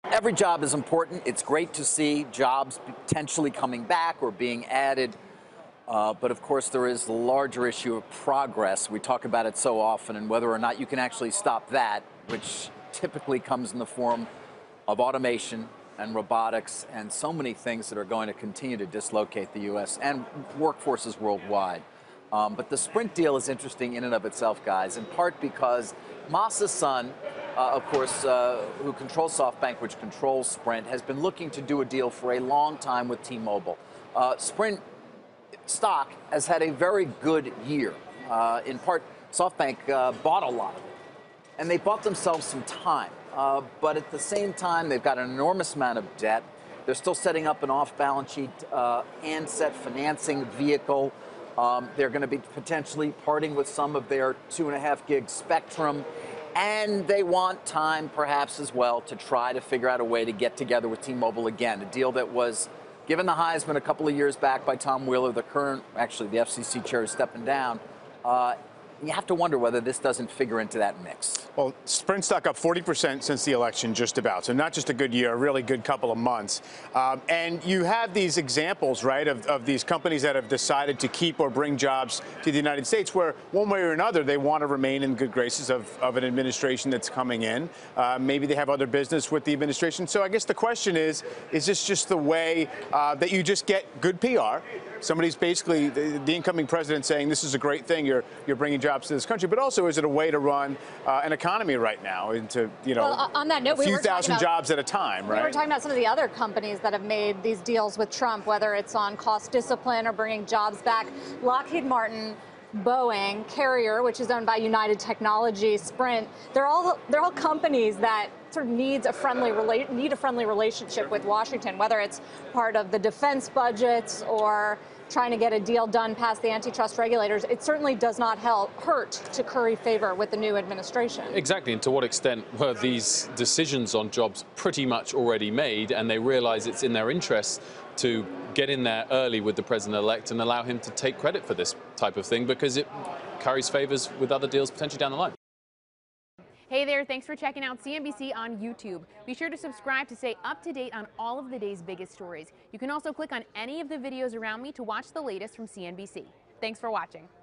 Every job is important. It's great to see jobs potentially coming back or being added. But of course, there is the larger issue of progress. We talk about it so often, and whether or not you can actually stop that, which typically comes in the form of automation and robotics and so many things that are going to continue to dislocate the U.S. and workforces worldwide. But the Sprint deal is interesting in and of itself, guys, in part because Masa's son, of course, who controls SoftBank, which controls Sprint, has been looking to do a deal for a long time with T-Mobile. Sprint stock has had a very good year. In part, SoftBank bought a lot of it, and they bought themselves some time. But at the same time, they've got an enormous amount of debt. They're still setting up an off-balance sheet handset financing vehicle. They're going to be potentially parting with some of their 2.5 gig spectrum. And they want time, perhaps, as well, to try to figure out a way to get together with T-Mobile again. A deal that was given the Heisman a couple of years back by Tom Wheeler, the current, actually, the FCC chair is stepping down. You have to wonder whether this doesn't figure into that mix. Well, Sprint stock up 40% since the election, just about. So not just a good year, a really good couple of months. And you have these examples, right, of these companies that have decided to keep or bring jobs to the United States where one way or another they want to remain in good graces of an administration that's coming in. Maybe they have other business with the administration. So I guess the question is this just the way that you just get good PR? Somebody's basically, the incoming president saying this is a great thing, you're bringing jobs to this country, but also is it a way to run an economy right now into, well, on that note, a few thousand jobs at a time, right? We were talking about some of the other companies that have made these deals with Trump, whether it's on cost discipline or bringing jobs back. Lockheed Martin, Boeing, Carrier, which is owned by United Technologies, Sprint, they're all companies that sort of need a friendly relationship with Washington, whether it's part of the defense budgets or trying to get a deal done past the antitrust regulators. It certainly does not hurt to curry favor with the new administration. Exactly, and to what extent were these decisions on jobs pretty much already made, and they realize it's in their interest to get in there early with the president-elect and allow him to take credit for this type of thing because it curries favors with other deals potentially down the line. Hey there, thanks for checking out CNBC on YouTube. Be sure to subscribe to stay up to date on all of the day's biggest stories. You can also click on any of the videos around me to watch the latest from CNBC. Thanks for watching.